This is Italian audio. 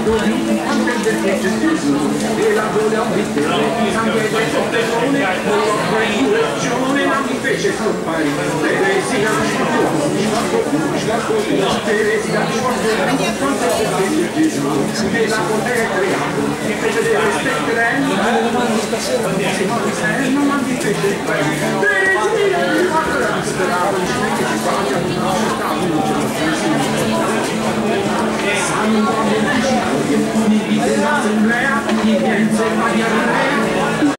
e la voglio mettere anche del sotterone non ho resurrezione ma mi fece scomparire Teresi da Teresi da quanto fece Gesù e la potere creato mi fece delle stelle non mi fece